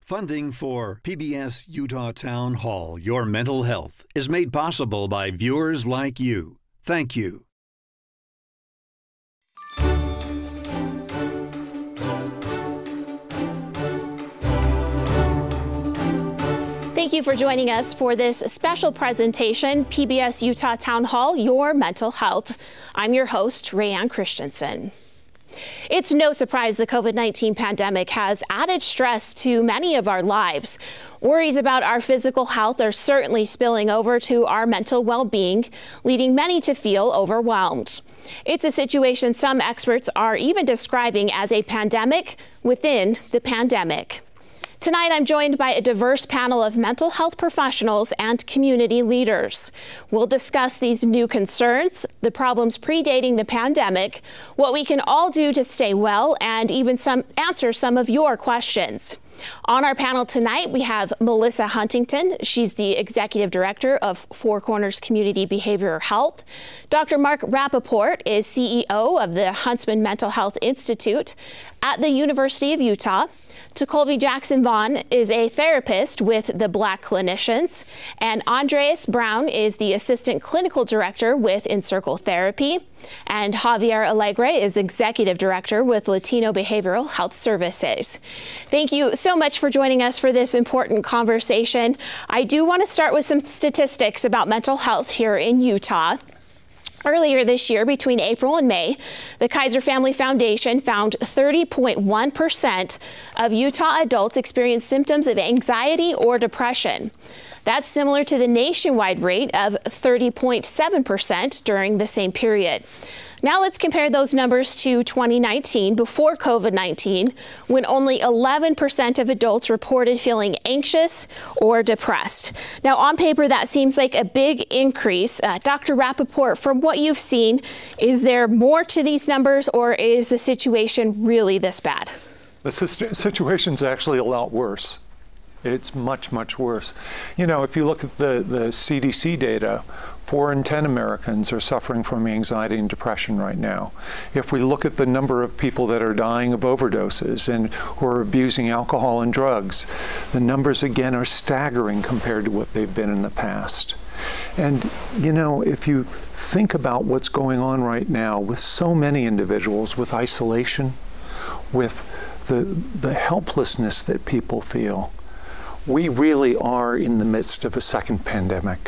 Funding for PBS Utah Town Hall, Your Mental Health, is made possible by viewers like you. Thank you. Thank you for joining us for this special presentation, PBS Utah Town Hall, Your Mental Health. I'm your host, Rayanne Christensen. It's no surprise the COVID-19 pandemic has added stress to many of our lives. Worries about our physical health are certainly spilling over to our mental well-being, leading many to feel overwhelmed. It's a situation some experts are even describing as a pandemic within the pandemic. Tonight, I'm joined by a diverse panel of mental health professionals and community leaders. We'll discuss these new concerns, the problems predating the pandemic, what we can all do to stay well, and even answer some of your questions. On our panel tonight, we have Melissa Huntington. She's the Executive Director of Four Corners Community Behavioral Health. Dr. Mark Rappaport is CEO of the Huntsman Mental Health Institute at the University of Utah. Colby Jackson-Vaughn is a therapist with the Black Clinicians, and Andreas Brown is the Assistant Clinical Director with Encircle Therapy, and Javier Alegre is Executive Director with Latino Behavioral Health Services. Thank you so much for joining us for this important conversation. I do want to start with some statistics about mental health here in Utah. Earlier this year, between April and May, the Kaiser Family Foundation found 30.1% of Utah adults experienced symptoms of anxiety or depression. That's similar to the nationwide rate of 30.7% during the same period. Now let's compare those numbers to 2019, before COVID-19, when only 11% of adults reported feeling anxious or depressed. Now, on paper, that seems like a big increase. Dr. Rappaport, from what you've seen, is there more to these numbers, or is the situation really this bad? The situation's actually a lot worse. It's much, much worse. You know, if you look at the CDC data, 4 in 10 Americans are suffering from anxiety and depression right now. If we look at the number of people that are dying of overdoses and who are abusing alcohol and drugs, the numbers again are staggering compared to what they've been in the past. And, you know, if you think about what's going on right now with so many individuals, with isolation, with the helplessness that people feel, we really are in the midst of a second pandemic.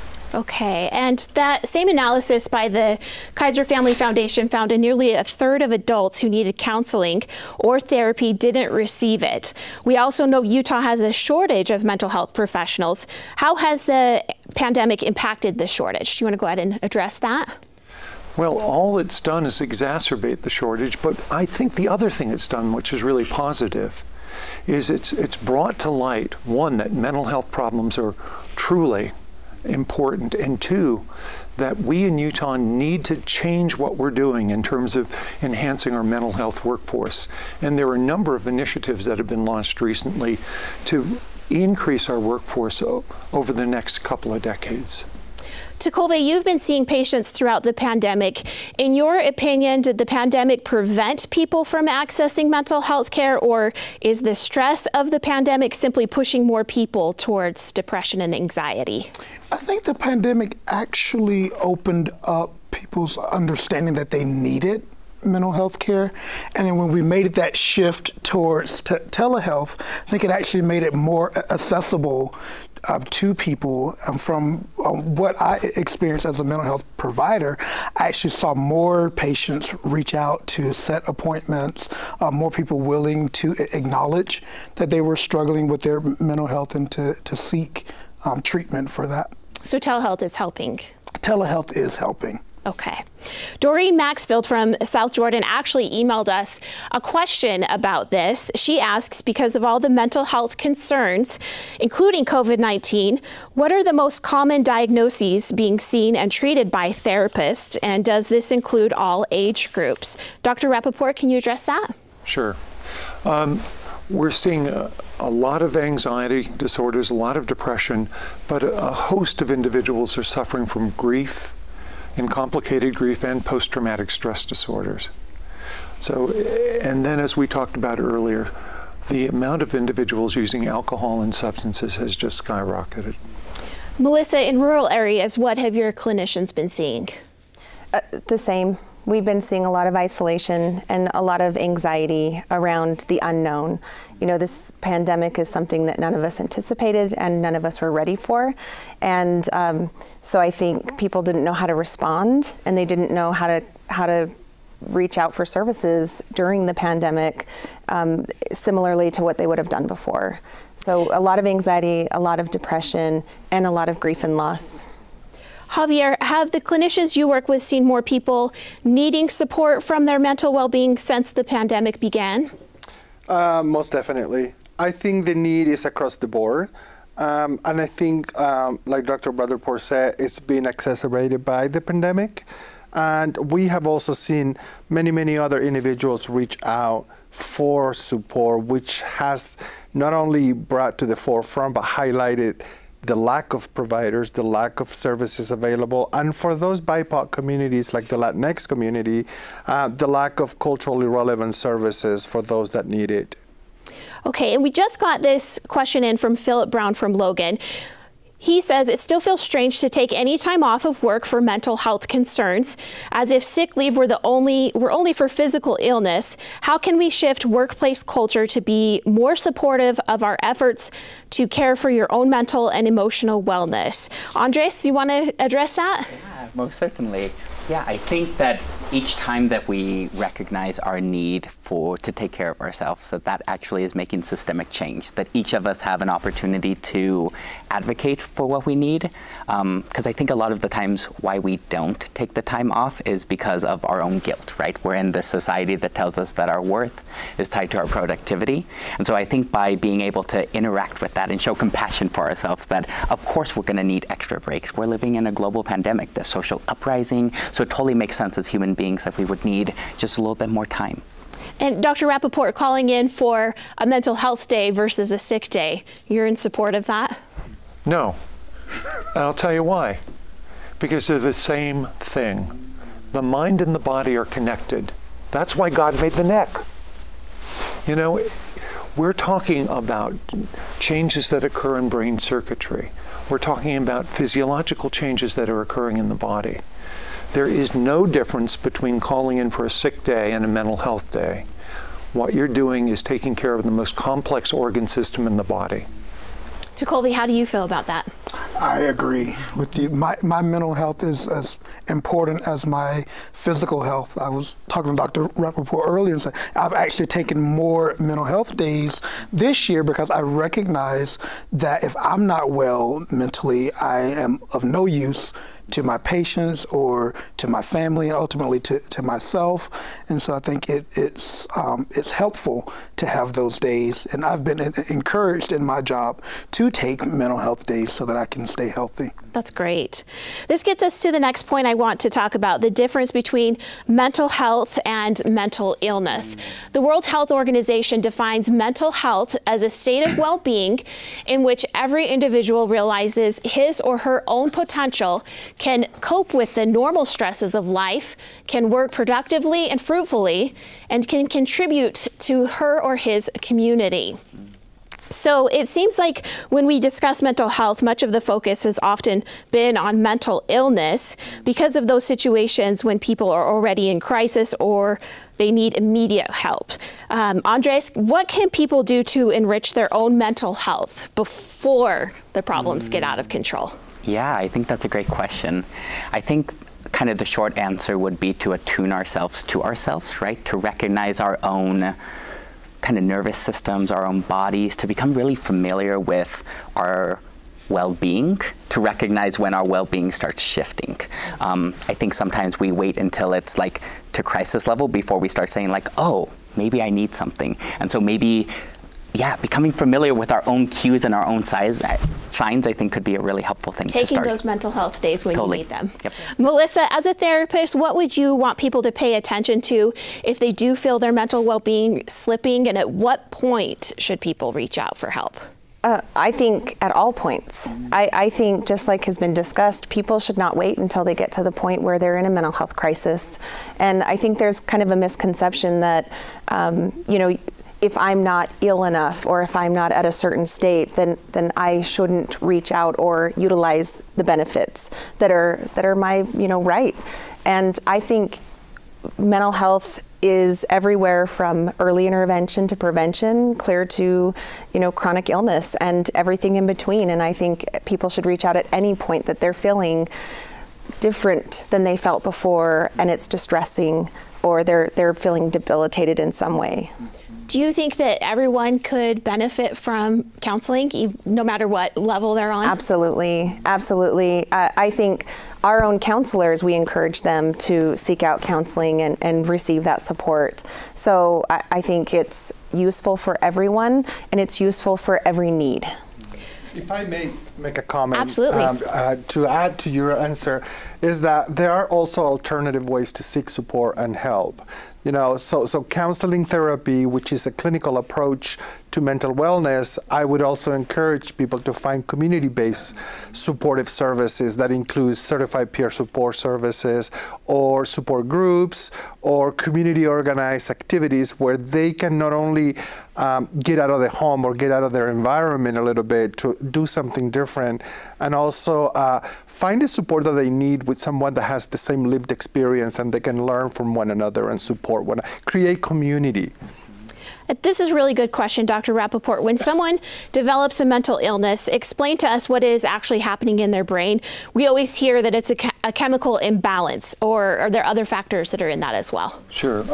Okay, and that same analysis by the Kaiser Family Foundation found that nearly a third of adults who needed counseling or therapy didn't receive it. We also know Utah has a shortage of mental health professionals. How has the pandemic impacted this shortage? Do you want to go ahead and address that? Well, all it's done is exacerbate the shortage, but I think the other thing it's done, which is really positive, is it's brought to light, one, that mental health problems are truly important, and two, that we in Utah need to change what we're doing in terms of enhancing our mental health workforce. And there are a number of initiatives that have been launched recently to increase our workforce over the next couple of decades. Colby, you've been seeing patients throughout the pandemic. In your opinion, did the pandemic prevent people from accessing mental health care, or is the stress of the pandemic simply pushing more people towards depression and anxiety? I think the pandemic actually opened up people's understanding that they needed mental health care. And then when we made that shift towards telehealth, I think it actually made it more accessible to people. From what I experienced as a mental health provider, I actually saw more patients reach out to set appointments, more people willing to acknowledge that they were struggling with their mental health and to seek treatment for that. So telehealth is helping? Telehealth is helping. Okay. Doreen Maxfield from South Jordan actually emailed us a question about this. She asks, because of all the mental health concerns, including COVID-19, what are the most common diagnoses being seen and treated by therapists? And does this include all age groups? Dr. Rappaport, can you address that? Sure. We're seeing a lot of anxiety disorders, a lot of depression, but a host of individuals are suffering from grief, and complicated grief, and post-traumatic stress disorders. So, and then as we talked about earlier, the amount of individuals using alcohol and substances has just skyrocketed. Melissa, in rural areas, what have your clinicians been seeing? The same. We've been seeing a lot of isolation and a lot of anxiety around the unknown. You know, this pandemic is something that none of us anticipated and none of us were ready for. And so I think people didn't know how to respond, and they didn't know how to reach out for services during the pandemic, similarly to what they would have done before. So a lot of anxiety, a lot of depression, and a lot of grief and loss. Javier, have the clinicians you work with seen more people needing support from their mental well-being since the pandemic began? Most definitely. I think the need is across the board. And I think, like Dr. Rutherford said, it's been exacerbated by the pandemic. And we have also seen many other individuals reach out for support, which has not only brought to the forefront, but highlighted the lack of providers, the lack of services available, and for those BIPOC communities like the Latinx community, the lack of culturally relevant services for those that need it. Okay, and we just got this question in from Philip Brown from Logan. He says it still feels strange to take any time off of work for mental health concerns, as if sick leave were only for physical illness. How can we shift workplace culture to be more supportive of our efforts to care for your own mental and emotional wellness? Andres, you want to address that? Yeah, most certainly. Yeah, I think that each time that we recognize our need to take care of ourselves, that actually is making systemic change, that each of us have an opportunity to advocate for what we need. Because I think a lot of the times why we don't take the time off is because of our own guilt, right? We're in this society that tells us that our worth is tied to our productivity. And so I think by being able to interact with that and show compassion for ourselves, that of course we're going to need extra breaks. We're living in a global pandemic, the social uprising, so it totally makes sense as human beings that we would need just a little bit more time. And Dr. Rappaport calling in for a mental health day versus a sick day. You're in support of that? No. And I'll tell you why. Because they're the same thing. The mind and the body are connected. That's why God made the neck. You know, we're talking about changes that occur in brain circuitry. We're talking about physiological changes that are occurring in the body. There is no difference between calling in for a sick day and a mental health day. What you're doing is taking care of the most complex organ system in the body. Colby, how do you feel about that? I agree with you. My mental health is as important as my physical health. I was talking to Dr. Rappaport earlier and said I've actually taken more mental health days this year because I recognize that if I'm not well mentally, I am of no use to my patients or to my family and ultimately to myself. And so I think it's helpful to have those days. And I've been encouraged in my job to take mental health days so that I can stay healthy. That's great. This gets us to the next point I want to talk about, the difference between mental health and mental illness. The World Health Organization defines mental health as a state of well-being in which every individual realizes his or her own potential, can cope with the normal stresses of life, can work productively and fruitfully, and can contribute to her or his community. So it seems like when we discuss mental health, much of the focus has often been on mental illness because of those situations when people are already in crisis or they need immediate help. Andres, what can people do to enrich their own mental health before the problems get out of control? Yeah, I think that's a great question. I think kind of the short answer would be to attune ourselves to ourselves, right? To recognize our own kind of nervous systems, our own bodies, to become really familiar with our well-being, to recognize when our well-being starts shifting. I think sometimes we wait until it's like to crisis level before we start saying like, oh, maybe I need something. And so maybe, yeah, becoming familiar with our own cues and our own signs, I think could be a really helpful thing to start. Taking those mental health days when you need them. Yep. Melissa, as a therapist, what would you want people to pay attention to if they do feel their mental well-being slipping, and at what point should people reach out for help? I think at all points. I think, just like has been discussed, people should not wait until they get to the point where they're in a mental health crisis. And I think there's kind of a misconception that, you know, if I'm not ill enough or if I'm not at a certain state, then I shouldn't reach out or utilize the benefits that are my right. And I think mental health is everywhere from early intervention to prevention, clear to chronic illness and everything in between. And I think people should reach out at any point that they're feeling different than they felt before, and it's distressing, or they're feeling debilitated in some way. Do you think that everyone could benefit from counseling, no matter what level they're on? Absolutely, absolutely. I think our own counselors, we encourage them to seek out counseling and receive that support. So I think it's useful for everyone, and it's useful for every need. If I may make a comment. Absolutely. To add to your answer, is that there are also alternative ways to seek support and help. So counseling therapy, which is a clinical approach to mental wellness, I would also encourage people to find community-based supportive services that include certified peer support services or support groups or community-organized activities where they can not only get out of the home or get out of their environment a little bit to do something different, and also find the support that they need with someone that has the same lived experience, and they can learn from one another and support one, create community. This is a really good question, Dr. Rappaport. When someone develops a mental illness, explain to us what is actually happening in their brain. We always hear that it's a chemical imbalance, or are there other factors that are in that as well? Sure.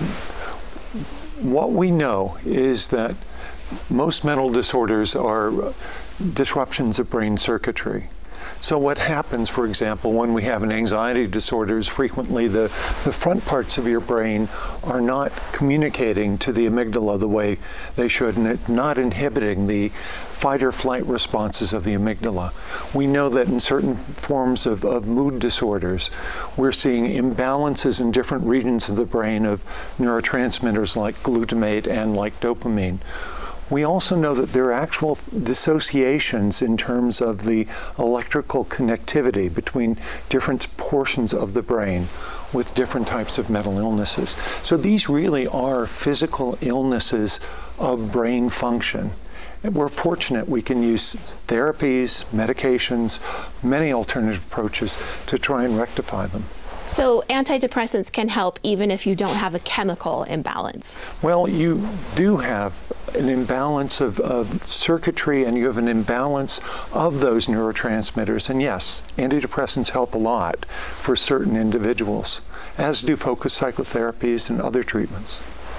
What we know is that most mental disorders are disruptions of brain circuitry. So what happens, for example, when we have an anxiety disorder is frequently the front parts of your brain are not communicating to the amygdala the way they should, and it's not inhibiting the fight or flight responses of the amygdala. We know that in certain forms of mood disorders, we're seeing imbalances in different regions of the brain of neurotransmitters like glutamate and like dopamine. We also know that there are actual dissociations in terms of the electrical connectivity between different portions of the brain with different types of mental illnesses. So these really are physical illnesses of brain function. And we're fortunate we can use therapies, medications, many alternative approaches to try and rectify them. So antidepressants can help even if you don't have a chemical imbalance? Well, you do have an imbalance of circuitry, and you have an imbalance of those neurotransmitters. And yes, antidepressants help a lot for certain individuals, as do focused psychotherapies and other treatments.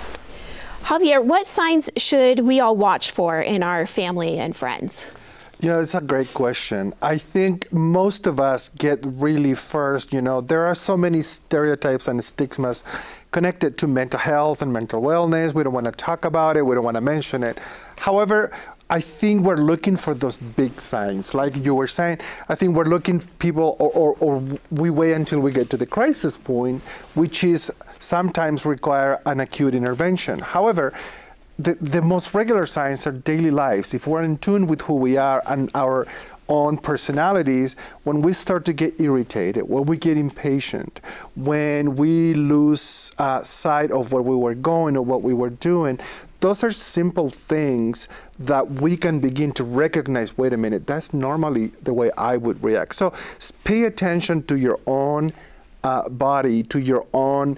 Javier, what signs should we all watch for in our family and friends? It's a great question. I think most of us get really first, there are so many stereotypes and stigmas connected to mental health and mental wellness. We don't want to talk about it. We don't want to mention it. However, I think we're looking for those big signs. Like you were saying, I think we're looking people, or we wait until we get to the crisis point, which is sometimes require an acute intervention. However, the most regular signs are daily lives. If we're in tune with who we are and our own personalities, when we start to get irritated, when we get impatient, when we lose sight of where we were going or what we were doing, those are simple things that we can begin to recognize, wait a minute, that's normally the way I would react. So pay attention to your own body, to your own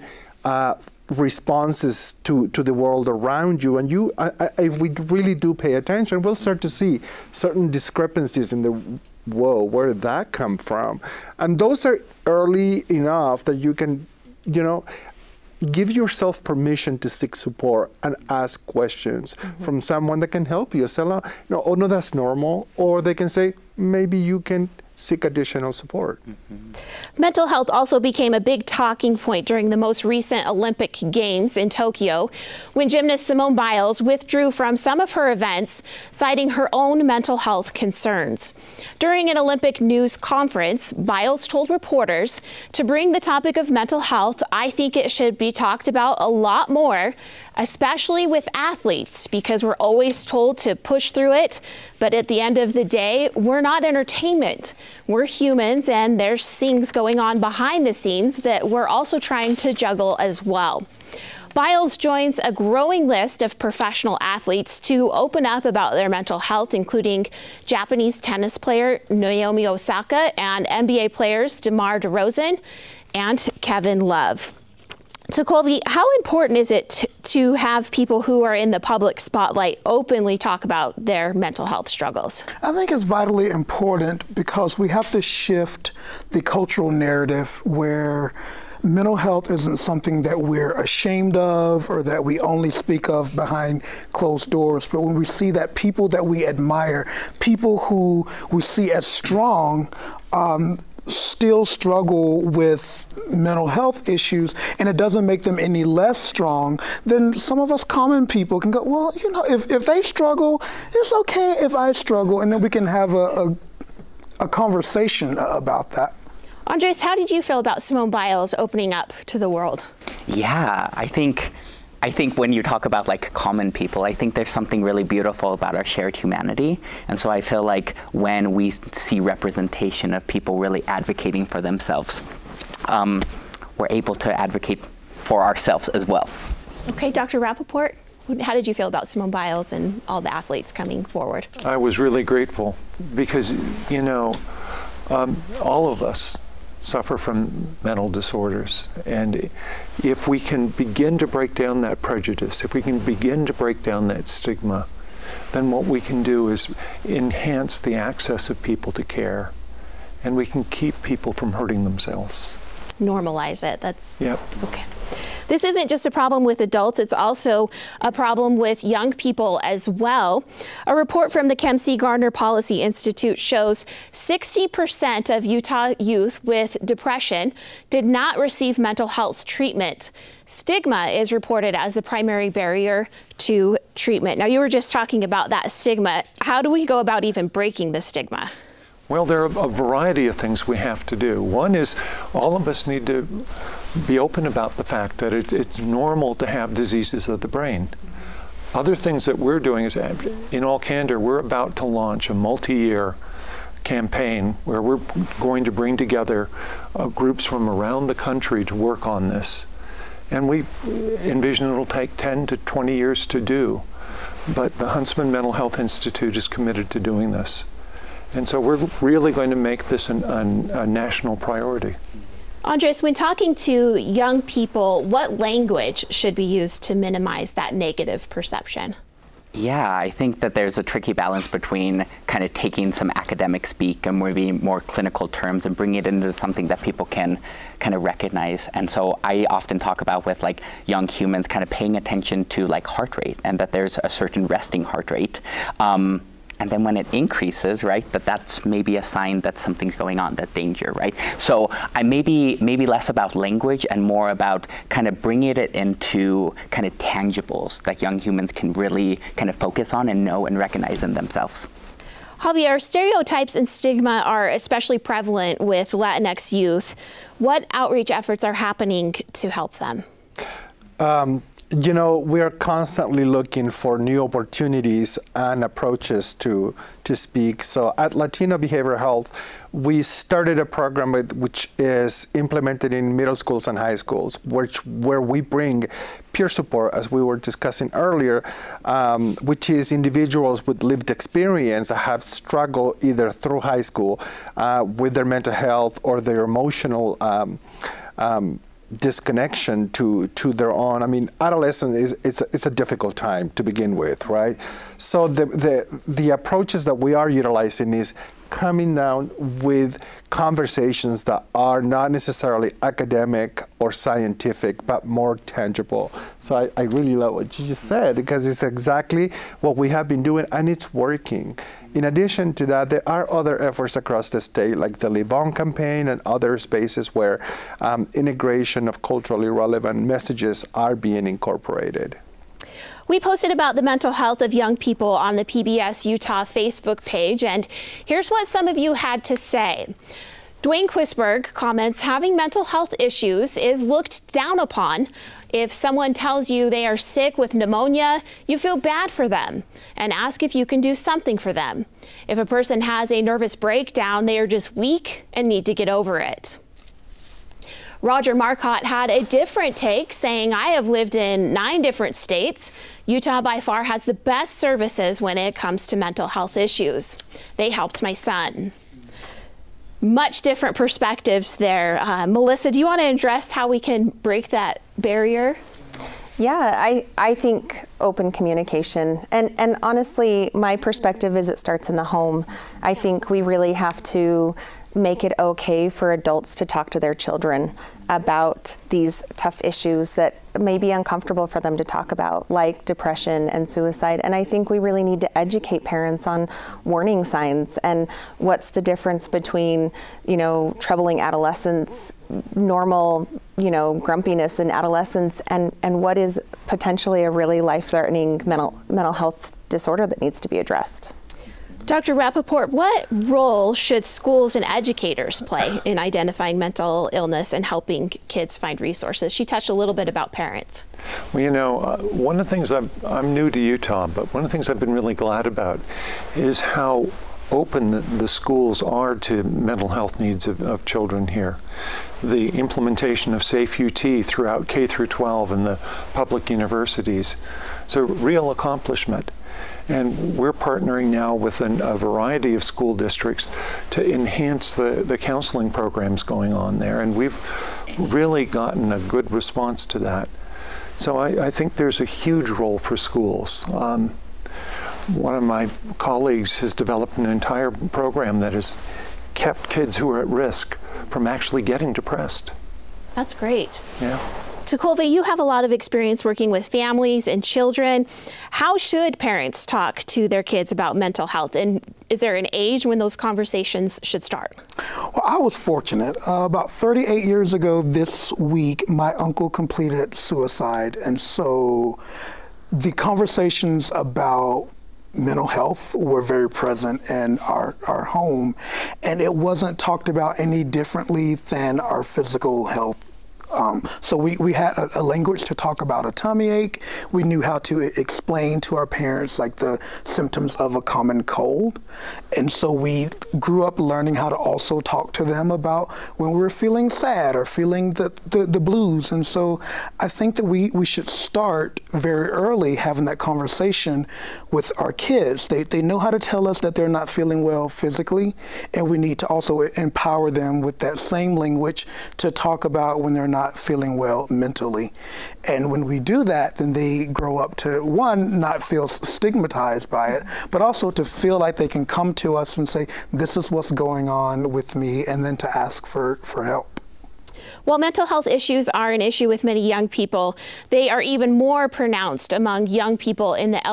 responses to the world around you, and if we really do pay attention, we'll start to see certain discrepancies in the whoa, where did that come from? And those are early enough that you can, give yourself permission to seek support and ask questions from someone that can help you. Say, oh no, that's normal, or they can say maybe you can seek additional support. Mental health also became a big talking point during the most recent Olympic Games in Tokyo, when gymnast Simone Biles withdrew from some of her events, citing her own mental health concerns. During an Olympic news conference, Biles told reporters, "To bring the topic of mental health, I think it should be talked about a lot more, especially with athletes, because we're always told to push through it. But at the end of the day, we're not entertainment. We're humans, and there's things going on behind the scenes that we're also trying to juggle as well." Biles joins a growing list of professional athletes to open up about their mental health, including Japanese tennis player Naomi Osaka and NBA players DeMar DeRozan and Kevin Love. So Colby, how important is it to have people who are in the public spotlight openly talk about their mental health struggles? I think it's vitally important because we have to shift the cultural narrative where mental health isn't something that we're ashamed of or that we only speak of behind closed doors. But when we see that people that we admire, people who we see as strong, still struggle with mental health issues, and it doesn't make them any less strong, then some of us common people can go, well, you know, if they struggle, it's okay if I struggle, and then we can have a conversation about that. Andres, how did you feel about Simone Biles opening up to the world? Yeah, I think when you talk about like common people, I think there's something really beautiful about our shared humanity. And so I feel like when we see representation of people really advocating for themselves, we're able to advocate for ourselves as well. Okay, Dr. Rappaport, how did you feel about Simone Biles and all the athletes coming forward? I was really grateful because, you know, all of us suffer from mental disorders, and if we can begin to break down that prejudice, if we can begin to break down that stigma, then what we can do is enhance the access of people to care, and we can keep people from hurting themselves. Normalize it. That's yep. Okay. This isn't just a problem with adults, it's also a problem with young people as well. A report from the Kempsey Gardner Policy Institute shows 60% of Utah youth with depression did not receive mental health treatment. Stigma is reported as the primary barrier to treatment. Now, you were just talking about that stigma. How do we go about even breaking the stigma? Well, there are a variety of things we have to do. One is all of us need to be open about the fact that it's normal to have diseases of the brain. Other things that we're doing is, in all candor, we're about to launch a multi-year campaign where we're going to bring together groups from around the country to work on this. And we envision it'll take 10 to 20 years to do. But the Huntsman Mental Health Institute is committed to doing this. And so we're really going to make this a national priority. Andres, when talking to young people, what language should be used to minimize that negative perception? Yeah, I think that there's a tricky balance between kind of taking some academic speak and maybe more clinical terms and bringing it into something that people can kind of recognize. And so I often talk about with like young humans kind of paying attention to like heart rate, and that there's a certain resting heart rate. And then when it increases, right, that's maybe a sign that something's going on, that danger, right? So I maybe less about language and more about kind of bringing it into kind of tangibles that young humans can really kind of focus on and know and recognize in themselves. Javier, stereotypes and stigma are especially prevalent with Latinx youth. What outreach efforts are happening to help them? You know, we are constantly looking for new opportunities and approaches to speak. So at Latino Behavioral Health, we started a program which is implemented in middle schools and high schools, where we bring peer support, as we were discussing earlier, which is individuals with lived experience that have struggled either through high school with their mental health or their emotional disconnection to their own. I mean, adolescence it's a difficult time to begin with, right? So the approaches that we are utilizing is coming down with conversations that are not necessarily academic or scientific, but more tangible. So I really love what you just said, because it's exactly what we have been doing, and it's working. In addition to that, there are other efforts across the state, like the Live On campaign and other spaces where integration of culturally relevant messages are being incorporated. We posted about the mental health of young people on the PBS Utah Facebook page, and here's what some of you had to say. Dwayne Quisberg comments, having mental health issues is looked down upon. If someone tells you they are sick with pneumonia, you feel bad for them and ask if you can do something for them. If a person has a nervous breakdown, they are just weak and need to get over it. Roger Marcotte had a different take, saying, "I have lived in 9 different states. Utah by far has the best services when it comes to mental health issues. They helped my son." Much different perspectives there. Melissa, do you want to address how we can break that barrier? Yeah, I think open communication. And honestly, my perspective is it starts in the home. I think we really have to make it okay for adults to talk to their children about these tough issues that may be uncomfortable for them to talk about, like depression and suicide. And I think we really need to educate parents on warning signs and what's the difference between, troubling adolescence, normal, grumpiness in adolescence, and what is potentially a really life-threatening mental health disorder that needs to be addressed. Dr. Rappaport, what role should schools and educators play in identifying mental illness and helping kids find resources? She touched a little bit about parents. Well, one of the things I'm new to Utah, but one of the things I've been really glad about is how open the schools are to mental health needs of children here. The implementation of Safe UT throughout K through 12 in the public universities. It's a real accomplishment. And we're partnering now with a variety of school districts to enhance the counseling programs going on there. And we've really gotten a good response to that. So I think there's a huge role for schools. One of my colleagues has developed an entire program that has kept kids who are at risk from actually getting depressed. That's great. Yeah. Takulva, you have a lot of experience working with families and children. How should parents talk to their kids about mental health? And is there an age when those conversations should start? Well, I was fortunate. About 38 years ago this week, my uncle completed suicide. And so the conversations about mental health were very present in our home. And it wasn't talked about any differently than our physical health. So we had a language to talk about a tummy ache. We knew how to explain to our parents like the symptoms of a common cold. And so we grew up learning how to also talk to them about when we're feeling sad or feeling the blues. And so I think that we should start very early having that conversation with our kids. They know how to tell us that they're not feeling well physically, and we need to also empower them with that same language to talk about when they're not feeling well mentally. And when we do that, then they grow up to, one, not feel stigmatized by it, but also to feel like they can come to us and say, this is what's going on with me, and then to ask for help. While mental health issues are an issue with many young people, they are even more pronounced among young people in the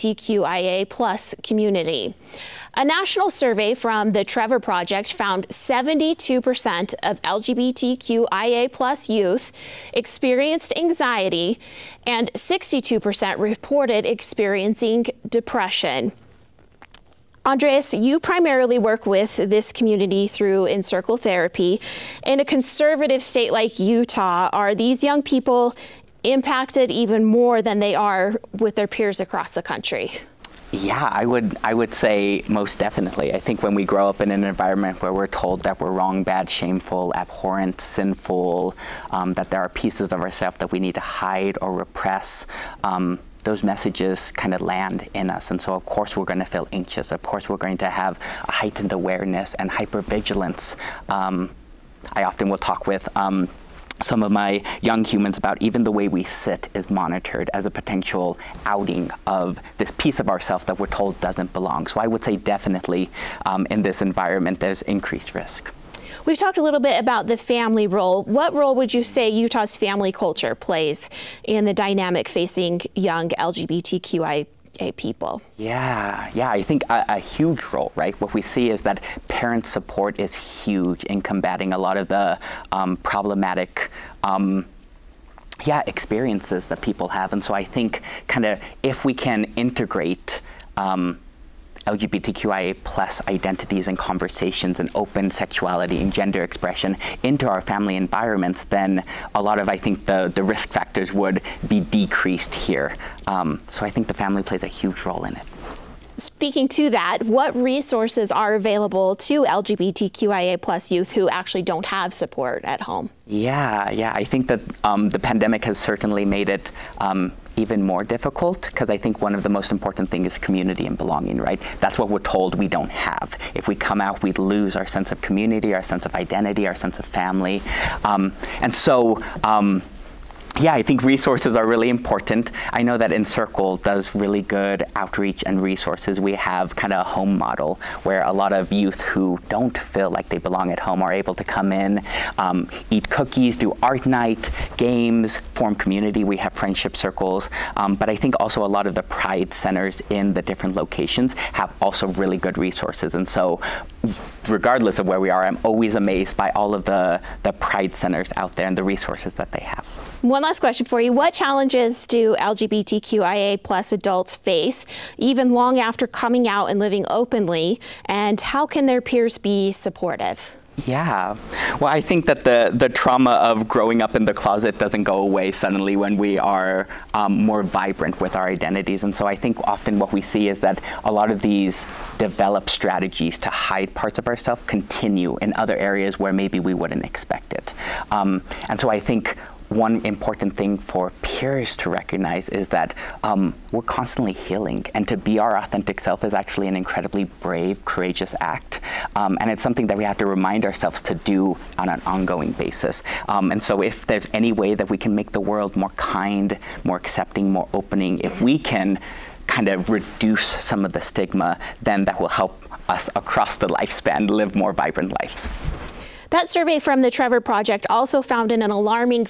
LGBTQIA+ community. A national survey from the Trevor Project found 72% of LGBTQIA+ youth experienced anxiety and 62% reported experiencing depression. Andres, you primarily work with this community through In-Circle therapy. In a conservative state like Utah, are these young people impacted even more than they are with their peers across the country? Yeah, I would say most definitely. I think when we grow up in an environment where we're told that we're wrong, bad, shameful, abhorrent, sinful, that there are pieces of ourselves that we need to hide or repress, those messages kind of land in us. And so of course we're going to feel anxious. Of course we're going to have a heightened awareness and hypervigilance. I often will talk with some of my young humans about even the way we sit is monitored as a potential outing of this piece of ourselves that we're told doesn't belong. So I would say definitely in this environment there's increased risk. We've talked a little bit about the family role. What role would you say Utah's family culture plays in the dynamic facing young LGBTQIA people? Yeah, I think a huge role, right? What we see is that parent support is huge in combating a lot of the problematic experiences that people have. And so I think kind of if we can integrate LGBTQIA+ identities and conversations and open sexuality and gender expression into our family environments, then a lot of, I think, the risk factors would be decreased here. So I think the family plays a huge role in it. speaking to that, what resources are available to LGBTQIA plus youth who actually don't have support at home? Yeah, I think that the pandemic has certainly made it even more difficult, because I think one of the most important things is community and belonging, right? That's what we're told we don't have. If we come out, we'd lose our sense of community, our sense of identity, our sense of family. Yeah, I think resources are really important. I know that Encircle does really good outreach and resources. We have kind of a home model where a lot of youth who don't feel like they belong at home are able to come in, eat cookies, do art night, games, form community. We have friendship circles. But I think also a lot of the pride centers in the different locations have also really good resources. And so regardless of where we are, I'm always amazed by all of the pride centers out there and the resources that they have. One last question for you. What challenges do LGBTQIA plus adults face, even long after coming out and living openly, and how can their peers be supportive? Yeah, well, I think that the trauma of growing up in the closet doesn't go away suddenly when we are more vibrant with our identities. And so I think often what we see is that a lot of these developed strategies to hide parts of ourselves continue in other areas where maybe we wouldn't expect it. And so I think one important thing for peers to recognize is that we're constantly healing, and to be our authentic self is actually an incredibly brave, courageous act. And it's something that we have to remind ourselves to do on an ongoing basis. And so if there's any way that we can make the world more kind, more accepting, more opening, if we can kind of reduce some of the stigma, then that will help us across the lifespan live more vibrant lives. That survey from the Trevor Project also found an alarming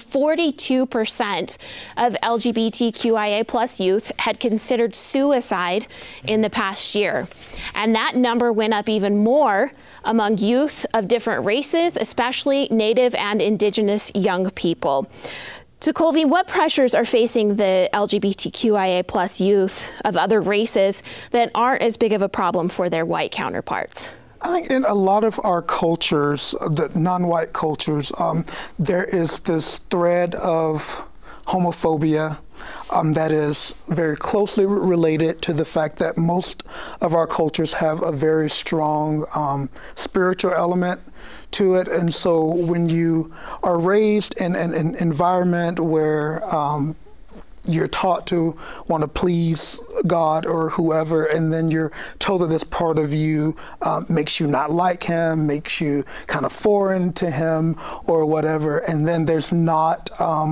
42% of LGBTQIA plus youth had considered suicide in the past year. And that number went up even more among youth of different races, especially Native and Indigenous young people. So Colby, what pressures are facing the LGBTQIA plus youth of other races that aren't as big of a problem for their white counterparts? I think in a lot of our cultures, the non-white cultures, there is this thread of homophobia that is very closely related to the fact that most of our cultures have a very strong spiritual element to it. And so when you are raised in an environment where you're taught to want to please God or whoever, and then you're told that this part of you makes you not like him, makes you kind of foreign to him or whatever, and then there's not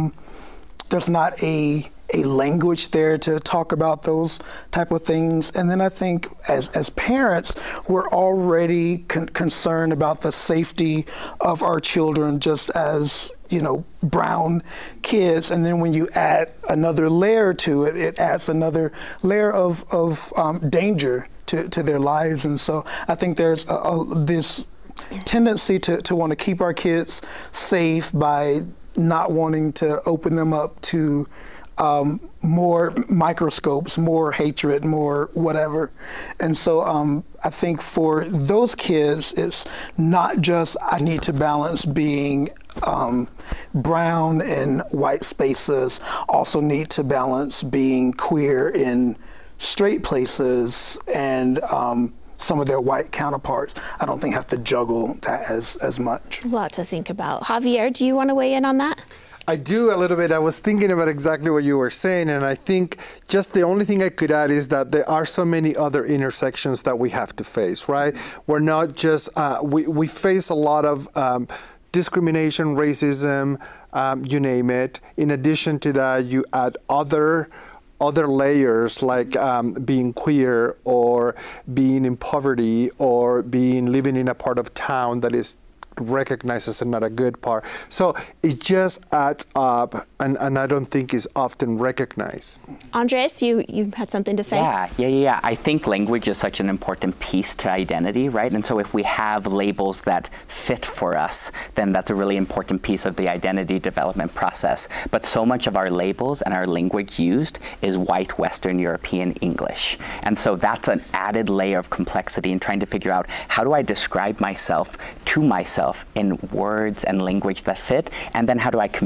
a language there to talk about those type of things. And then I think as parents, we're already concerned about the safety of our children, just as, you know, brown kids. And then when you add another layer to it, it adds another layer of danger to their lives. And so I think there's this tendency to want to keep our kids safe by not wanting to open them up to more microscopes, more hatred, more whatever. And so I think for those kids, it's not just I need to balance being brown in white spaces, also need to balance being queer in straight places, and some of their white counterparts, I don't think have to juggle that as much. A lot to think about. Javier, do you want to weigh in on that? I do a little bit. I was thinking about exactly what you were saying, and I think just the only thing I could add is that there are so many other intersections that we have to face, right? We're not just, we face a lot of discrimination, racism, you name it. In addition to that, you add other layers like being queer or being in poverty or living in a part of town that is recognized as not a good part. So it just adds up, and I don't think is often recognized. Andres, you had something to say? Yeah. I think language is such an important piece to identity, right? And so if we have labels that fit for us, then that's a really important piece of the identity development process. But so much of our labels and our language used is white, Western, European English. And so that's an added layer of complexity in trying to figure out, how do I describe myself to myself in words and language that fit, and then how do I communicate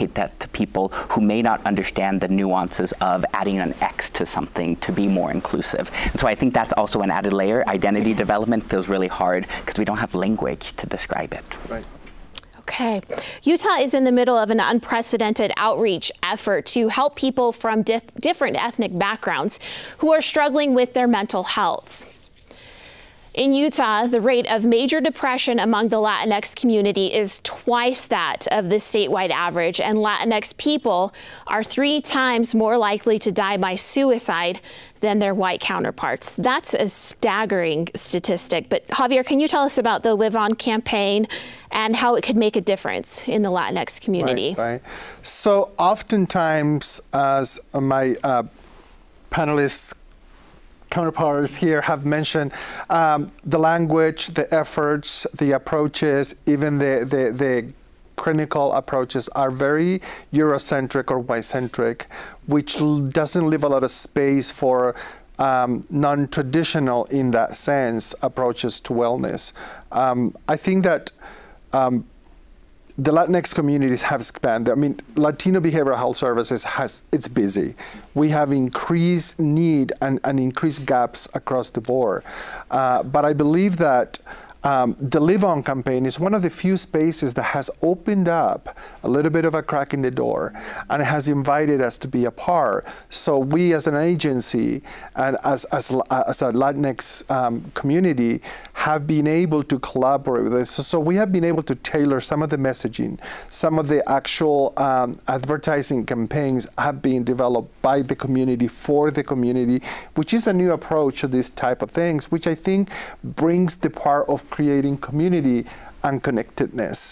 communicate that to people who may not understand the nuances of adding an X to something to be more inclusive. And so I think that's also an added layer. Identity development feels really hard because we don't have language to describe it. Right. Okay. Utah is in the middle of an unprecedented outreach effort to help people from different ethnic backgrounds who are struggling with their mental health. In Utah, the rate of major depression among the Latinx community is twice that of the statewide average, and Latinx people are 3 times more likely to die by suicide than their white counterparts. That's a staggering statistic. But Javier, can you tell us about the Live On campaign and how it could make a difference in the Latinx community? Right. So oftentimes, as my panelists counterparts here have mentioned, the language, the efforts, the approaches, even the clinical approaches are very Eurocentric or white-centric, which doesn't leave a lot of space for non-traditional, in that sense, approaches to wellness. I think that the Latinx communities have expanded. I mean, Latino behavioral health services it's busy. We have increased need and increased gaps across the board. But I believe that the Live On campaign is one of the few spaces that has opened up a little bit of a crack in the door and has invited us to be a part. So we as an agency and as a Latinx community have been able to collaborate with this. So we have been able to tailor some of the messaging, some of the actual advertising campaigns have been developed by the community for the community, which is a new approach to this type of things, which I think brings the part of creating community and connectedness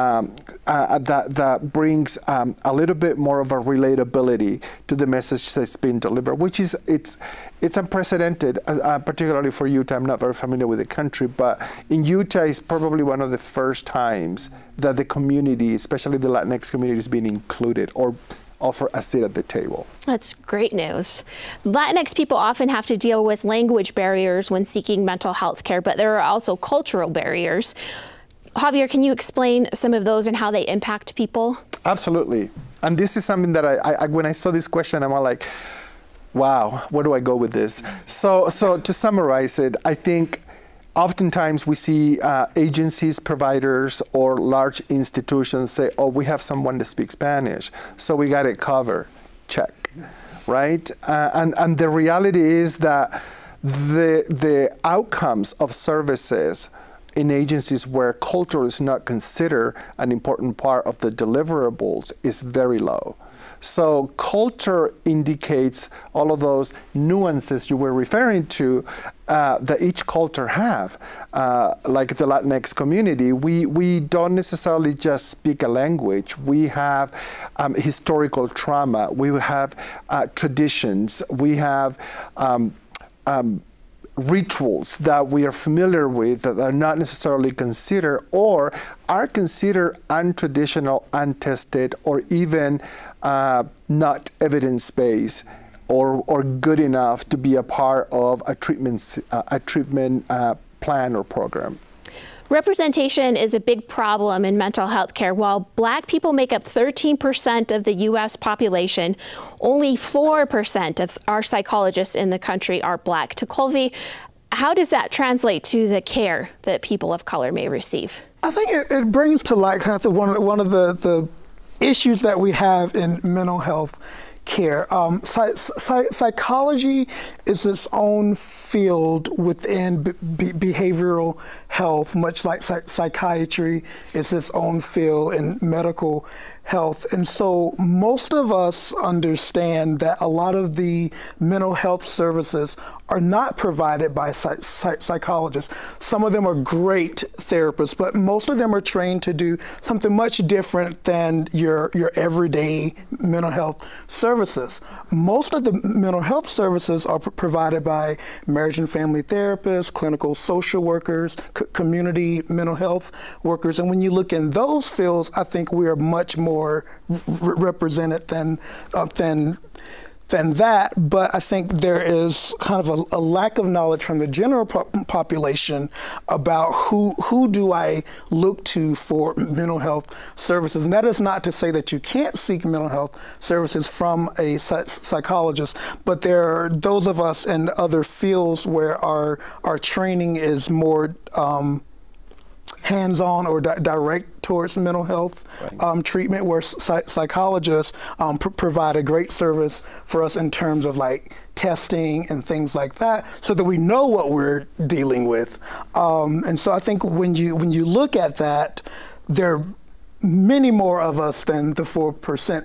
that brings a little bit more of a relatability to the message that's been delivered, which is it's unprecedented, particularly for Utah. I'm not very familiar with the country, but in Utah it's probably one of the first times that the community, especially the Latinx community, is being included or offer a seat at the table. That's great news. Latinx people often have to deal with language barriers when seeking mental health care, but there are also cultural barriers. Javier, can you explain some of those and how they impact people? Absolutely. And this is something that I when I saw this question, I'm all like, wow, where do I go with this? So to summarize it, I think oftentimes we see agencies, providers, or large institutions say, oh, we have someone that speaks Spanish, so we got it covered. Check, right? And the reality is that the outcomes of services in agencies where culture is not considered an important part of the deliverables is very low. So culture indicates all of those nuances you were referring to that each culture have. Like the Latinx community, we don't necessarily just speak a language. We have historical trauma. We have traditions. We have rituals that we are familiar with that are not necessarily considered or are considered untraditional, untested, or even not evidence-based or good enough to be a part of a treatment plan or program. Representation is a big problem in mental health care. While Black people make up 13% of the U.S. population, only 4% of our psychologists in the country are Black. To Colby, how does that translate to the care that people of color may receive? I think it brings to light kind of one of the issues that we have in mental health care. Psychology is its own field within behavioral health, much like psychiatry is its own field in medical health. And so most of us understand that a lot of the mental health services are not provided by psychologists. Some of them are great therapists, but most of them are trained to do something much different than your everyday mental health services. Most of the mental health services are provided by marriage and family therapists, clinical social workers, community mental health workers. And when you look in those fields, I think we are much more represented than than that, but I think there is kind of a lack of knowledge from the general population about who do I look to for mental health services. And that is not to say that you can't seek mental health services from a psychologist, but there are those of us in other fields where our training is more hands-on or direct towards mental health treatment, where psychologists provide a great service for us in terms of like testing and things like that, so that we know what we're dealing with. And so I think when you look at that, there are many more of us than the 4%.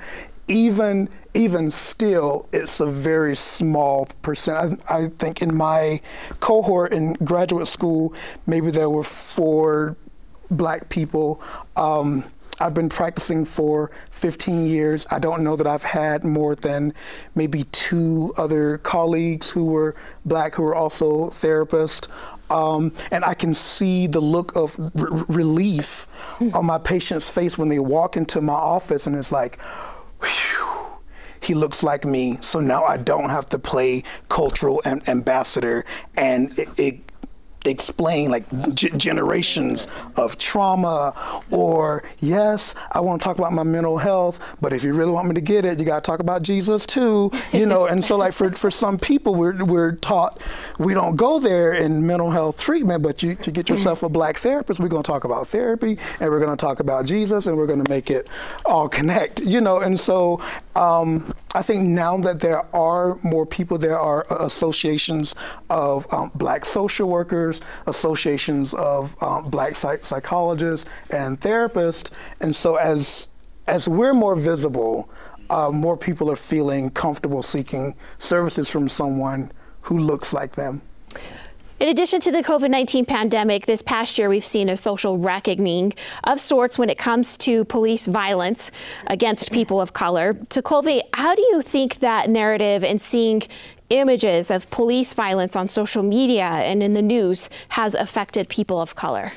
Even still, it's a very small percent. I think in my cohort in graduate school, maybe there were 4 Black people. I've been practicing for 15 years. I don't know that I've had more than maybe 2 other colleagues who were Black who were also therapists. And I can see the look of relief on my patient's face when they walk into my office, and it's like, whew, he looks like me, so now I don't have to play cultural ambassador and explain like generations of trauma, or yes, I want to talk about my mental health, but if you really want me to get it, you got to talk about Jesus too, you know. And so like for some people, we're taught we don't go there in mental health treatment, but you get yourself a Black therapist, we're going to talk about therapy, and we're going to talk about Jesus, and we're going to make it all connect, you know. And so I think now that there are more people, there are associations of Black social workers, associations of Black psychologists and therapists. And so as we're more visible, more people are feeling comfortable seeking services from someone who looks like them. In addition to the COVID-19 pandemic, this past year we've seen a social reckoning of sorts when it comes to police violence against people of color. To cultivate, how do you think that narrative and seeing images of police violence on social media and in the news has affected people of color?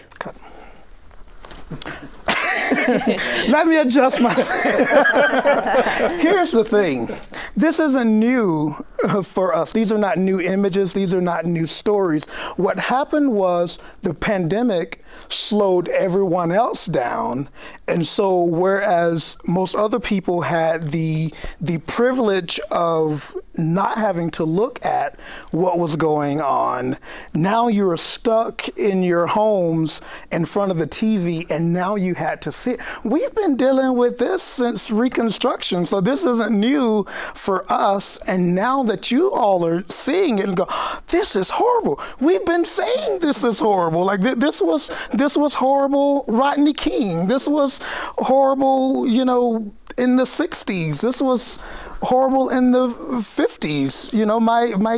Let me adjust myself. Here's the thing. This isn't new for us. These are not new images. These are not new stories. What happened was the pandemic slowed everyone else down. And so whereas most other people had the privilege of not having to look at what was going on, now you were stuck in your homes in front of the TV, and now you had to sit. We've been dealing with this since Reconstruction, so this isn't new for us. And now that you all are seeing it and go, this is horrible. We've been saying this is horrible. Like this was horrible, Rodney King. This was horrible, you know, in the 60s. This was horrible in the 50s. You know, my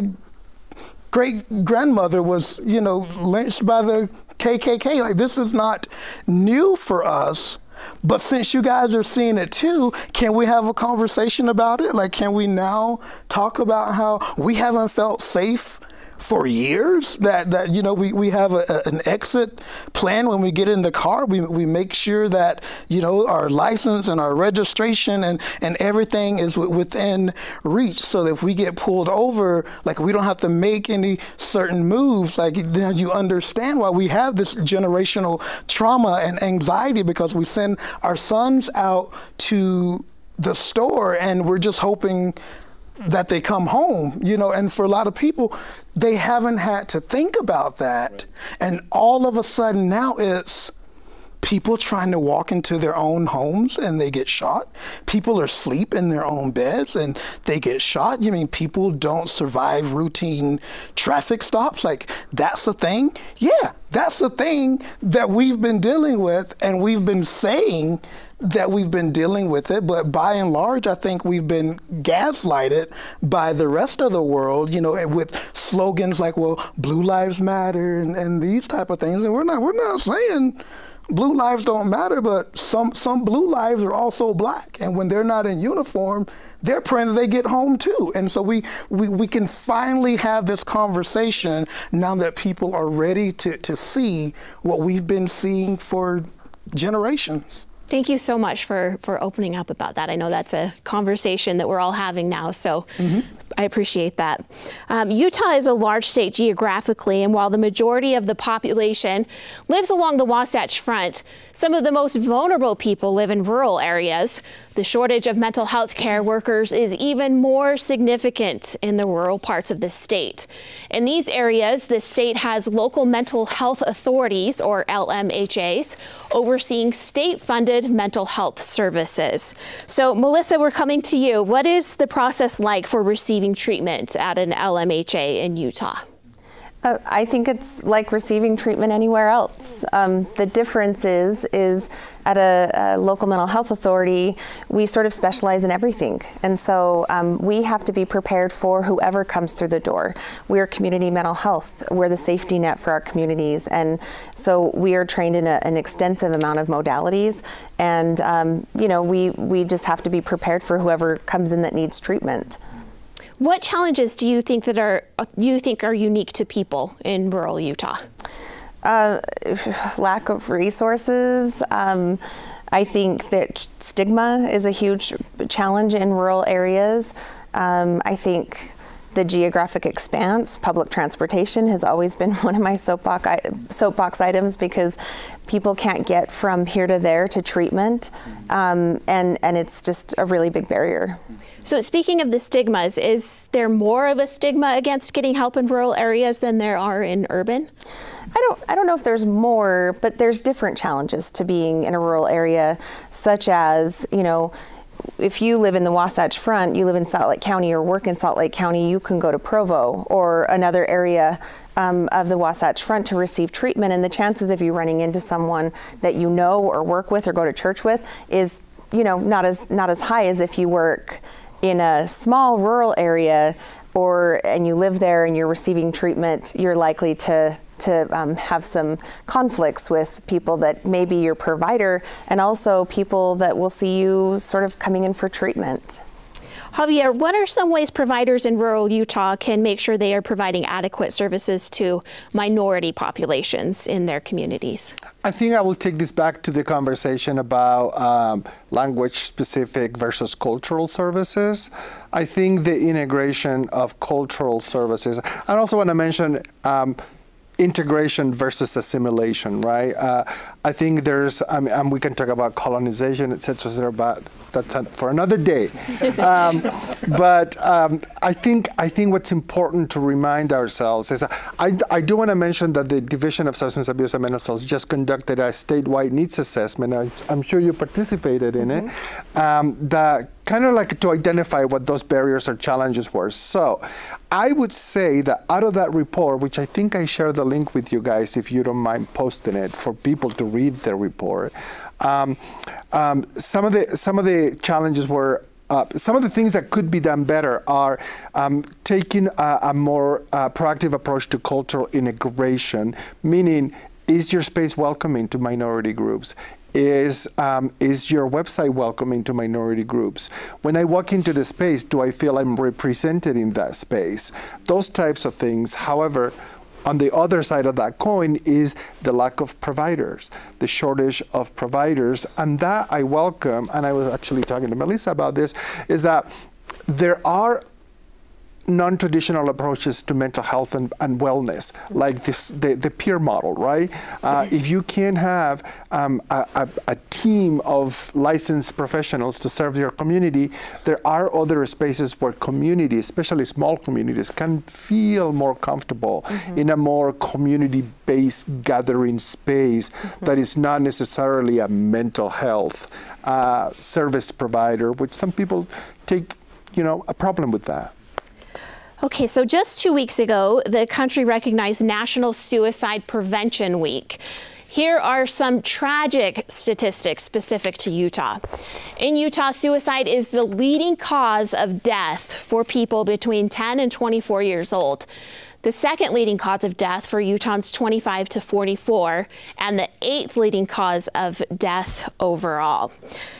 great grandmother was, you know, lynched by the KKK. Like, this is not new for us. But since you guys are seeing it too, can we have a conversation about it? Like, can we now talk about how we haven't felt safe for years, that you know, we have an exit plan when we get in the car. We make sure that, you know, our license and our registration and everything is within reach, so that if we get pulled over, like, we don't have to make any certain moves. Like, you understand why we have this generational trauma and anxiety, because we send our sons out to the store and we're just hoping that they come home, you know. And for a lot of people, they haven't had to think about that. Right. And all of a sudden now it's people trying to walk into their own homes and they get shot. People are asleep in their own beds and they get shot. You mean people don't survive routine traffic stops? Like, that's a thing? Yeah, that's a thing that we've been dealing with, and we've been saying that we've been dealing with it, but by and large, I think we've been gaslighted by the rest of the world, you know, with slogans like, well, Blue Lives Matter and these type of things. And we're not saying blue lives don't matter, but some blue lives are also Black. And when they're not in uniform, they're praying that they get home too. And so we can finally have this conversation now that people are ready to see what we've been seeing for generations. Thank you so much for opening up about that. I know that's a conversation that we're all having now, so I appreciate that. Utah is a large state geographically, and while the majority of the population lives along the Wasatch Front, some of the most vulnerable people live in rural areas. The shortage of mental health care workers is even more significant in the rural parts of the state. In these areas, the state has local mental health authorities, or LMHAs, overseeing state-funded mental health services. So, Melissa, we're coming to you. What is the process like for receiving treatment at an LMHA in Utah? I think it's like receiving treatment anywhere else. The difference is at a local mental health authority, we sort of specialize in everything. And so we have to be prepared for whoever comes through the door. We're community mental health. We're the safety net for our communities. And so we are trained in an extensive amount of modalities. And, you know, we just have to be prepared for whoever comes in that needs treatment. What challenges do you think are unique to people in rural Utah? Lack of resources. I think that stigma is a huge challenge in rural areas. I think the geographic expanse, public transportation has always been one of my soapbox items, because people can't get from here to there to treatment, and it's just a really big barrier. So speaking of the stigmas, is there more of a stigma against getting help in rural areas than there are in urban? I don't know if there's more, but there's different challenges to being in a rural area, such as, you know, if you live in the Wasatch Front, you live in Salt Lake County or work in Salt Lake County, you can go to Provo or another area of the Wasatch Front to receive treatment. And the chances of you running into someone that you know or work with or go to church with is, you know, not as high as if you work in a small rural area and you live there and you're receiving treatment. You're likely to have some conflicts with people that may be your provider, and also people that will see you sort of coming in for treatment. Javier, what are some ways providers in rural Utah can make sure they are providing adequate services to minority populations in their communities? I think I will take this back to the conversation about language-specific versus cultural services. I think the integration of cultural services, I also want to mention integration versus assimilation, right? I think there's, and we can talk about colonization, et cetera, but that's for another day. But I think what's important to remind ourselves is, I do want to mention that the Division of Substance Abuse and Mental Health just conducted a statewide needs assessment. I'm sure you participated in it. That kind of like to identify what those barriers or challenges were. So I would say that out of that report, which I think I shared the link with you guys, if you don't mind posting it for people to read the report, some of the challenges were, some of the things that could be done better are taking a more proactive approach to cultural integration, meaning, is your space welcoming to minority groups? Is your website welcoming to minority groups? When I walk into the space, do I feel I'm represented in that space? Those types of things. However, on the other side of that coin is the lack of providers, the shortage of providers, and that I welcome, and I was actually talking to Melissa about this, is that there are non-traditional approaches to mental health and wellness, like the peer model, right? If you can have a team of licensed professionals to serve your community, there are other spaces where communities, especially small communities, can feel more comfortable in a more community-based gathering space that is not necessarily a mental health service provider, which some people take, you know, a problem with that. Okay, so just 2 weeks ago, the country recognized National Suicide Prevention Week. Here are some tragic statistics specific to Utah. In Utah, suicide is the leading cause of death for people between 10 and 24 years old. The second leading cause of death for Utahns 25 to 44, and the 8th leading cause of death overall.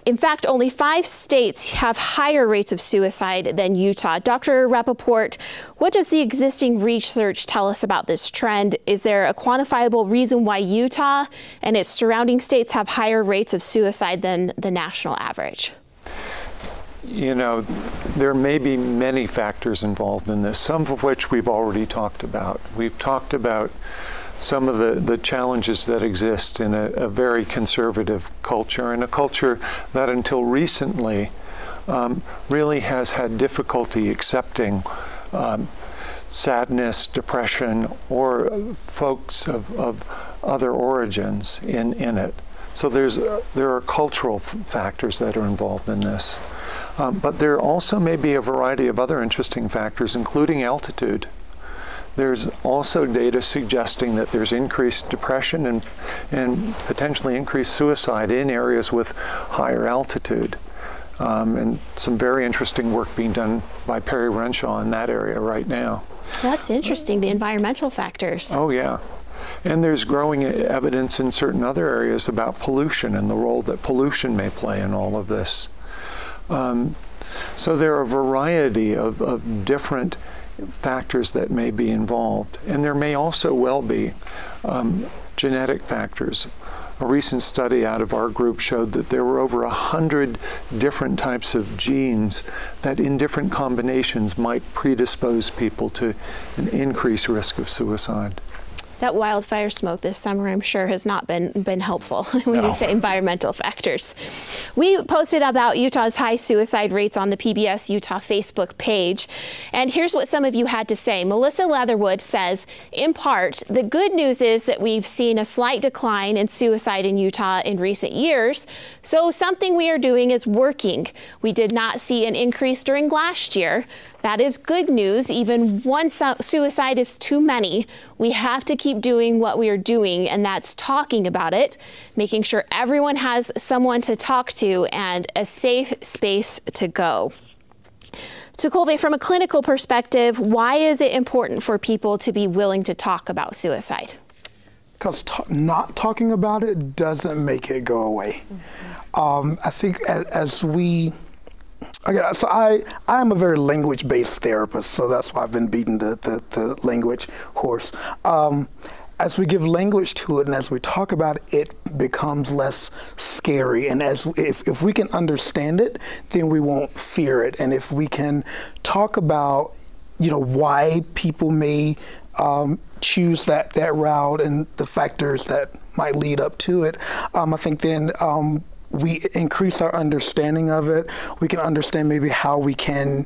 In fact, only 5 states have higher rates of suicide than Utah. Dr. Rappaport, what does the existing research tell us about this trend? Is there a quantifiable reason why Utah and its surrounding states have higher rates of suicide than the national average? You know, there may be many factors involved in this, some of which we've already talked about. We've talked about some of the challenges that exist in a very conservative culture, and a culture that until recently really has had difficulty accepting sadness, depression, or folks of other origins in it. So there are cultural factors that are involved in this. But there also may be a variety of other interesting factors, including altitude. There's also data suggesting that there's increased depression and potentially increased suicide in areas with higher altitude. And some very interesting work being done by Perry Renshaw in that area right now. That's interesting, the environmental factors. Oh, yeah. And there's growing evidence in certain other areas about pollution and the role that pollution may play in all of this. So there are a variety of different factors that may be involved, and there may also well be genetic factors. A recent study out of our group showed that there were over 100 different types of genes that in different combinations might predispose people to an increased risk of suicide. That wildfire smoke this summer, I'm sure, has not been helpful when you say environmental factors. We posted about Utah's high suicide rates on the PBS Utah Facebook page. And here's what some of you had to say. Melissa Leatherwood says, in part, the good news is that we've seen a slight decline in suicide in Utah in recent years. So something we are doing is working. We did not see an increase during last year. That is good news. Even one suicide is too many. We have to keep doing what we are doing, and that's talking about it, making sure everyone has someone to talk to and a safe space to go. To Colby, from a clinical perspective, why is it important for people to be willing to talk about suicide? Because not talking about it doesn't make it go away. I think as we, again, so I am a very language-based therapist, so that's why I've been beating the language horse. As we give language to it and as we talk about it, it becomes less scary. And if we can understand it, then we won't fear it. And if we can talk about, why people may choose that route and the factors that might lead up to it, I think then we increase our understanding of it. We can understand maybe how we can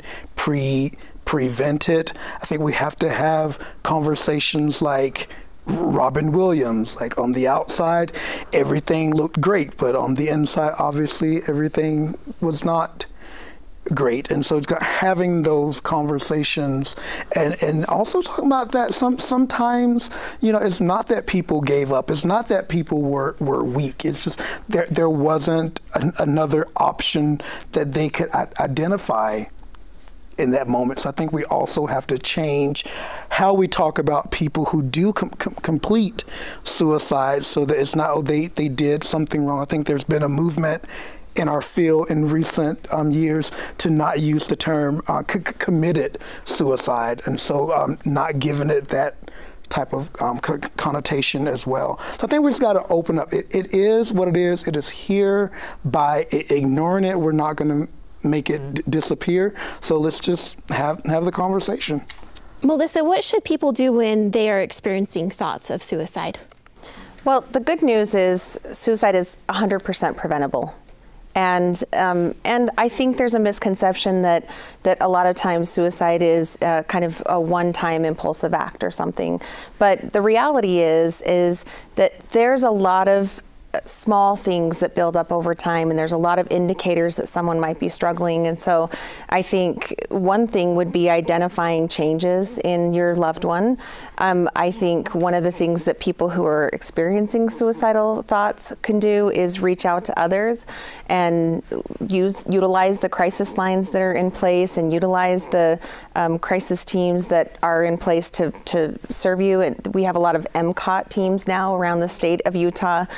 prevent it. I think we have to have conversations like Robin Williams, like on the outside, everything looked great, but on the inside, obviously, everything was not great. And so it's got having those conversations and also talking about that sometimes, it's not that people gave up. It's not that people were weak. It's just there wasn't another option that they could identify in that moment. So I think we also have to change how we talk about people who do complete suicide so that it's not, oh, they did something wrong. I think there's been a movement in our field in recent years to not use the term committed suicide, and so not giving it that type of connotation as well. So I think we just got to open up. It is what it is. It is here. By ignoring it, we're not going to make it disappear. So let's just have the conversation. Melissa, what should people do when they are experiencing thoughts of suicide? Well, the good news is suicide is 100% preventable. And I think there's a misconception that a lot of times suicide is kind of a one-time impulsive act or something. But the reality is that there's a lot of small things that build up over time, and there's a lot of indicators that someone might be struggling. And so I think one thing would be identifying changes in your loved one. I think one of the things that people who are experiencing suicidal thoughts can do is reach out to others and utilize the crisis lines that are in place and utilize the crisis teams that are in place to serve you. And we have a lot of MCOT teams now around the state of Utah where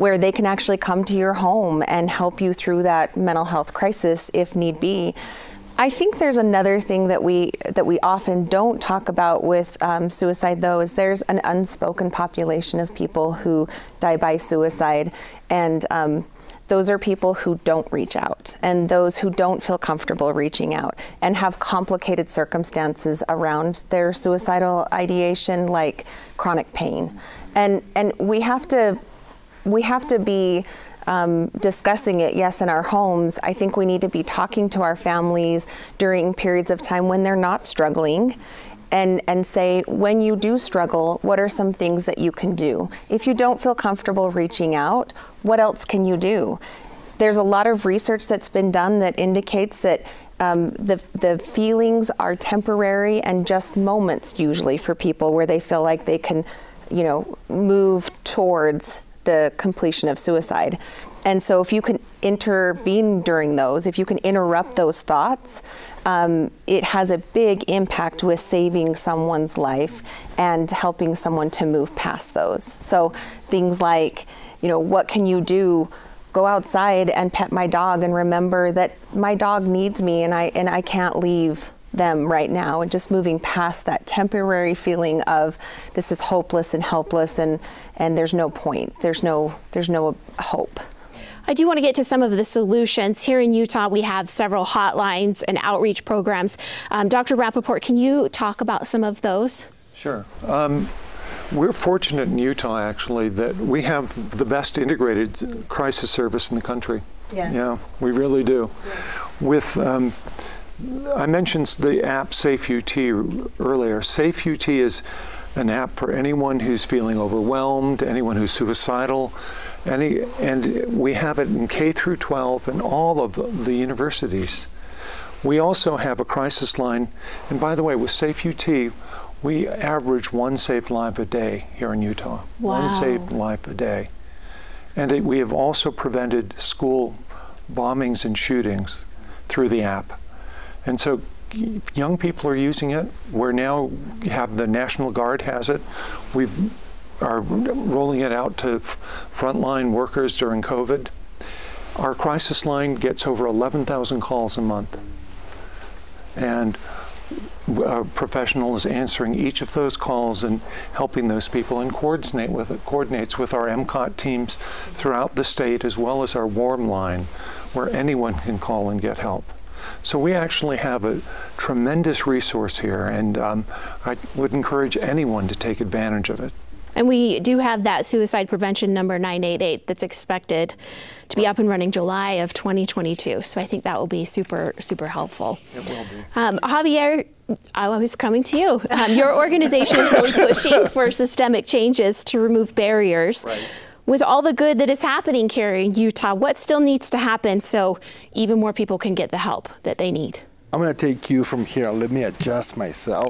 where they can actually come to your home and help you through that mental health crisis if need be. I think there's another thing that we often don't talk about with suicide, though, is there's an unspoken population of people who die by suicide, and those are people who don't reach out, and those who don't feel comfortable reaching out and have complicated circumstances around their suicidal ideation, like chronic pain. And we have to be discussing it, yes, in our homes. I think we need to be talking to our families during periods of time when they're not struggling, and say, when you do struggle, what are some things that you can do? If you don't feel comfortable reaching out, what else can you do? There's a lot of research that's been done that indicates that the feelings are temporary and just moments usually for people where they feel like they can, move towards the completion of suicide. And so if you can intervene during those, if you can interrupt those thoughts, it has a big impact with saving someone's life and helping someone to move past those. So things like, what can you do? Go outside and pet my dog and remember that my dog needs me and I can't leave them right now, and just moving past that temporary feeling of this is hopeless and helpless and there's no point, there's no hope. I do want to get to some of the solutions. Here in Utah, we have several hotlines and outreach programs. Dr. Rappaport, can you talk about some of those? Sure. We're fortunate in Utah, actually, that we have the best integrated crisis service in the country. Yeah, we really do. With I mentioned the app Safe UT earlier. Safe UT is an app for anyone who's feeling overwhelmed, anyone who's suicidal, and we have it in K through 12 in all of the universities. We also have a crisis line, and by the way, with Safe UT, we average one saved life a day here in Utah. Wow. One saved life a day. And we have also prevented school bombings and shootings through the app. And so young people are using it. We're now have the National Guard has it. We are rolling it out to frontline workers during COVID. Our crisis line gets over 11,000 calls a month. And a professional is answering each of those calls and helping those people, and coordinates with our MCOT teams throughout the state, as well as our warm line, where anyone can call and get help. So we actually have a tremendous resource here, and I would encourage anyone to take advantage of it. And we do have that suicide prevention number 988 that's expected to be up and running July of 2022. So I think that will be super, super helpful. It will be. Javier, I was coming to you. Your organization is really pushing for systemic changes to remove barriers. Right. With all the good that is happening here in Utah, what still needs to happen so even more people can get the help that they need? I'm going to take you from here. Let me adjust myself.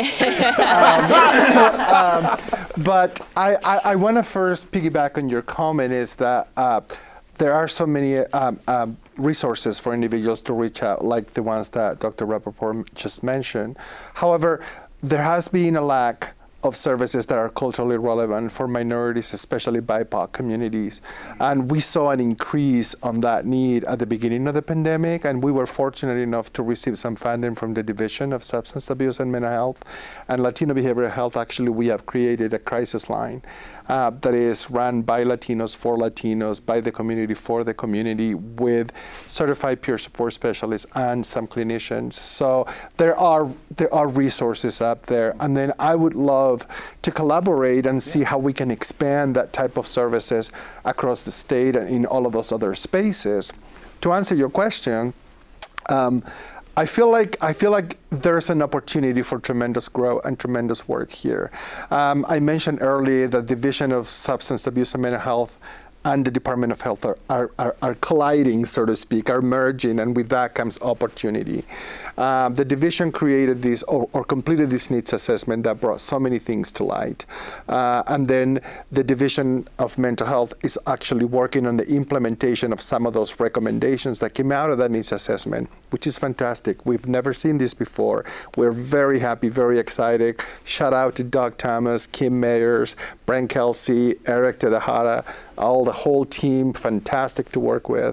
But I want to first piggyback on your comment is that there are so many resources for individuals to reach out, like the ones that Dr. Rappaport just mentioned. However, there has been a lack of services that are culturally relevant for minorities, especially BIPOC communities. And we saw an increase on that need at the beginning of the pandemic, and we were fortunate enough to receive some funding from the Division of Substance Abuse and Mental Health and Latino Behavioral Health. Actually, we have created a crisis line that is run by Latinos, for Latinos, by the community, for the community, with certified peer support specialists and some clinicians. So there are resources up there, and then I would love to collaborate and see how we can expand that type of services across the state and in all of those other spaces. To answer your question, I feel like there's an opportunity for tremendous growth and tremendous work here. I mentioned earlier that the Division of Substance Abuse and Mental Health and the Department of Health are colliding, so to speak, are merging, and with that comes opportunity. The division created this or completed this needs assessment that brought so many things to light. And then the Division of Mental Health is actually working on the implementation of some of those recommendations that came out of that needs assessment, which is fantastic. We've never seen this before. We're very happy, very excited. Shout out to Doug Thomas, Kim Mayers, Brent Kelsey, Eric Tedahara, the whole team, fantastic to work with.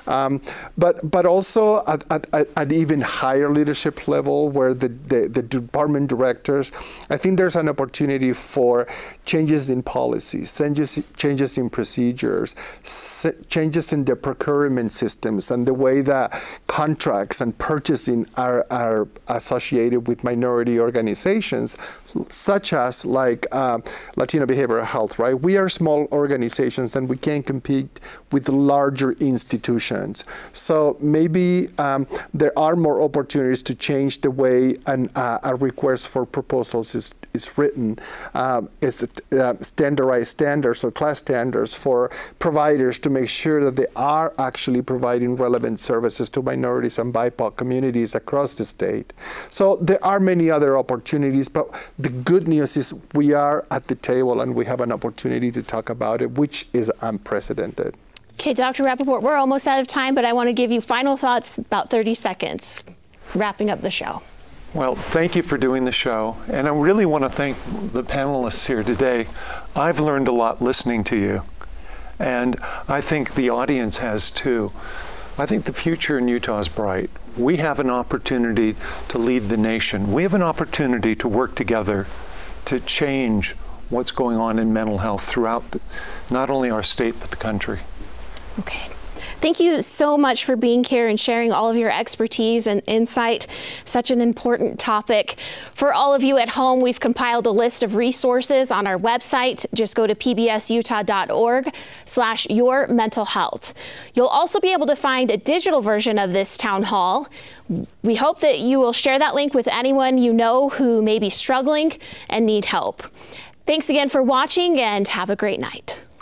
But also at even higher leadership level, where the department directors, I think there's an opportunity for changes in policies, changes in procedures, changes in the procurement systems and the way that contracts and purchasing are associated with minority organizations, such as like Latino Behavioral Health, right? We are small organizations and we can't compete with larger institutions. So maybe there are more opportunities to change the way a request for proposals is written. Standardized standards or class standards for providers to make sure that they are actually providing relevant services to minorities and BIPOC communities across the state. So there are many other opportunities, but the good news is we are at the table and we have an opportunity to talk about it, which is unprecedented. Okay, Dr. Rappaport, we're almost out of time, but I want to give you final thoughts, about 30 seconds, wrapping up the show. Well, thank you for doing the show. And I really want to thank the panelists here today. I've learned a lot listening to you. And I think the audience has too. I think the future in Utah is bright. We have an opportunity to lead the nation. We have an opportunity to work together to change what's going on in mental health throughout not only our state, but the country. Okay. Thank you so much for being here and sharing all of your expertise and insight. Such an important topic. For all of you at home, we've compiled a list of resources on our website. Just go to pbsutah.org/yourmentalhealth. You'll also be able to find a digital version of this town hall. We hope that you will share that link with anyone you know who may be struggling and need help. Thanks again for watching and have a great night.